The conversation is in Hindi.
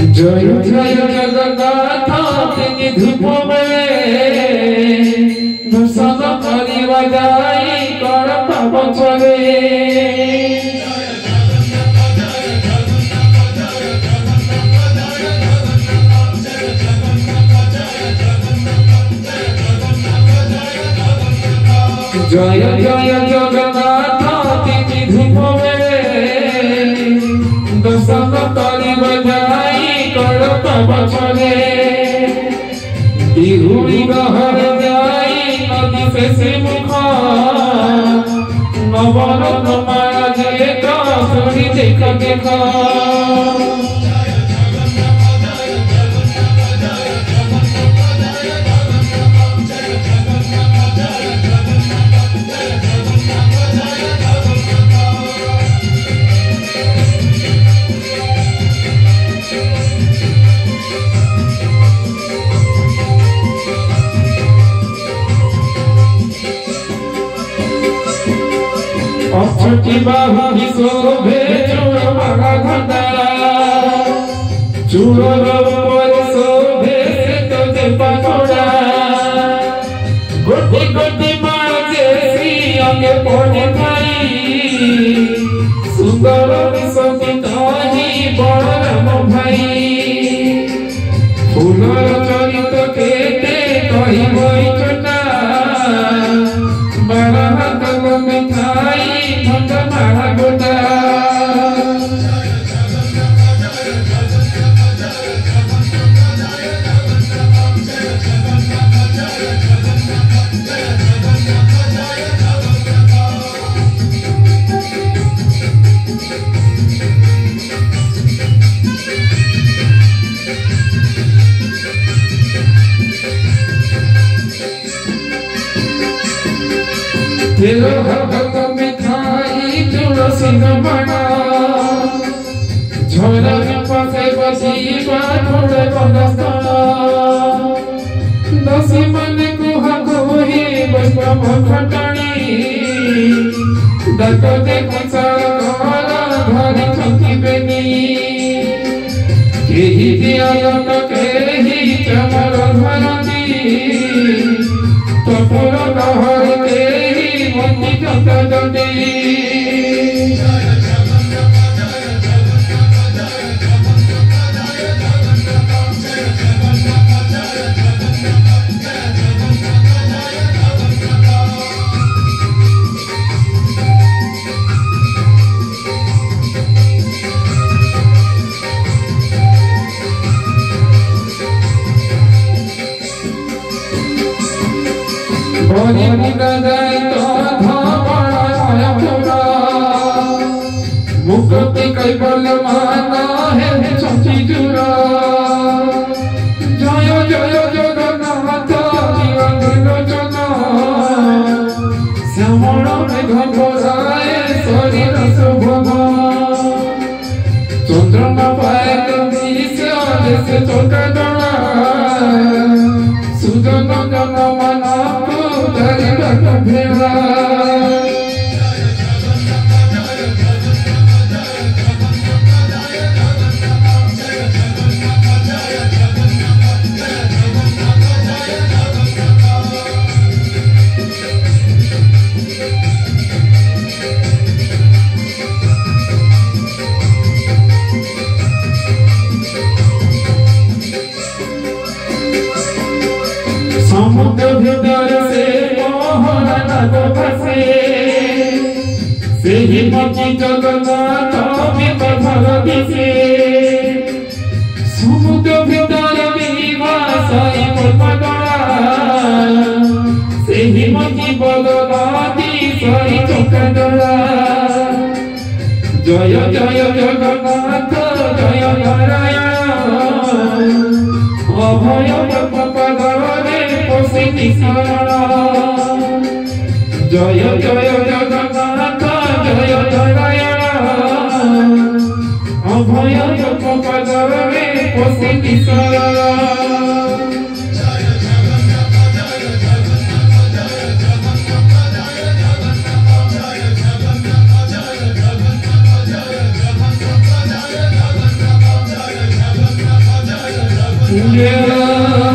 জয় জয় জগন্নাথ তিনি ধূপ বেড়ে দর্শন করিবা যাই কর পাব চলে জয় জয় জগন্নাথ তিনি ধূপ বেড়ে দর্শন করিবা যাই কর পাব চলে বিহুড়ি গহর যাই নদী শেষে মুখ নবরত্ন মারা যে কাশরি দেখ দেখ অক্ষটি বাহু শোভে চূড় মালা ঘাটারা চূড়র উপরে শোভে তো যে পাথরা গোটি গোটি মাঝে শ্রী অঙ্গে পড়ে ভাই সুন্দর বিশ্বজিত বড় রাম ভাই ফুলর চরিত কেতে কহিব চটা বারা হাত মিঠাই মারা গোটা तेरो भगत मिठाई तुलसी बना झोला में पासे बसी बाथोड़े बदस्ता दसी मन को हकोही बसम खटानी दत्त देखो सारा घरे छकी बेनी केही दिया न केही चमर धरती तपोर कहर केही मति जता जती Boni bidadai to dhamara ayapura Mukti kaivalya mana hai chanchi jura Jaya jaya jagannatha jivandhino jana Syamana megha bhoraye sarira subhama Chandrama paye disya jese chota dana Sujana jana mana भेड़ा समुद्र भीतर से मोहना नद फसे सेही मची जगन्नाथ विपधर दिसे समुद्र भीतर विवासाई पदड़ा सेही मची बदनादी सरी चकदड़ा जय जय जगन्नाथ जय नारायण अभय पदरे पसिति शरण जय जय जगन्नाथ जय नारायण अभय पदरे पसिति शरण Yeah.